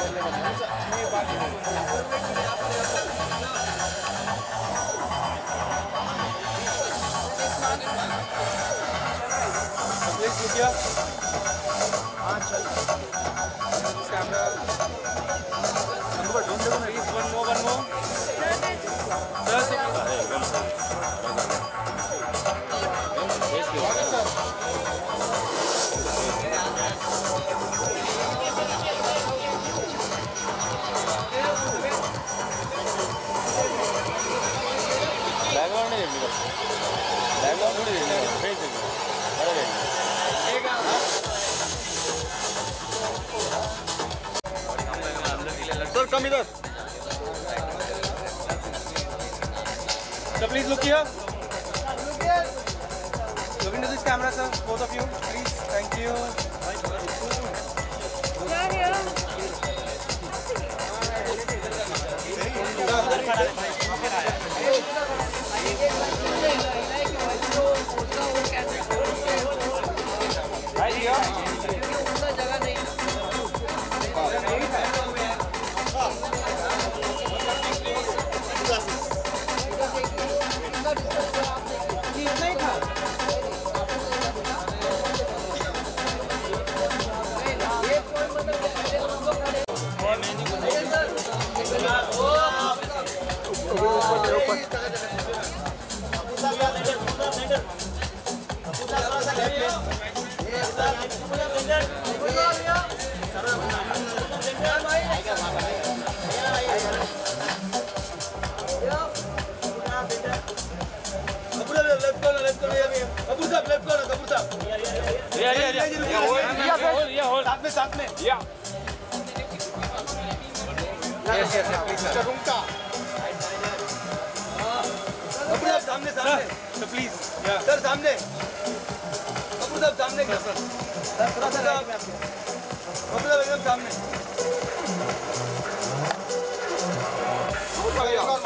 हाँ चल camera please one more Sir, come here. So please look here. Look into this camera, sir. Both of you, please. Thank you. Right here. साथ में या yes yes please sir रुका कपूर साहब सामने सामने sir please sir सामने कपूर साहब सामने सर थोड़ा सा कपूर साहब एकदम सामने कपूर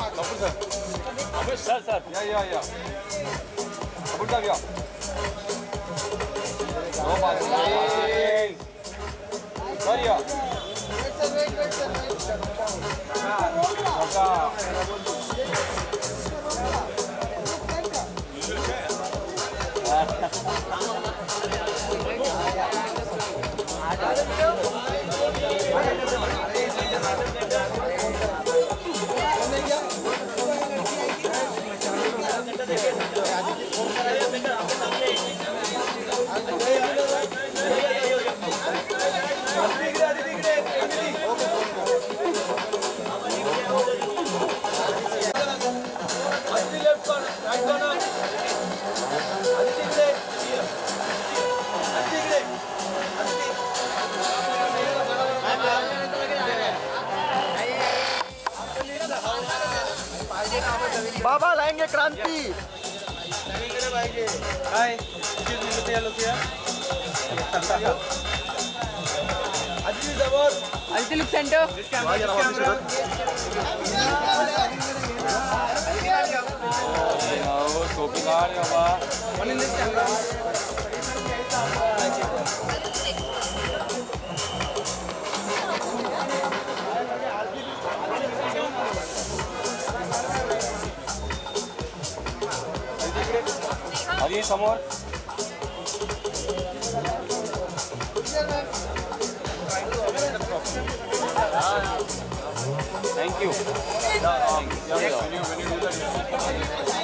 साहब सर या कपूर साहब या नो बात Sorry. Wait, sir. बाबा लाएंगे क्रांति। हाय, Aditi look center. One in this camera. Are you somewhere? Thank you. When you do that,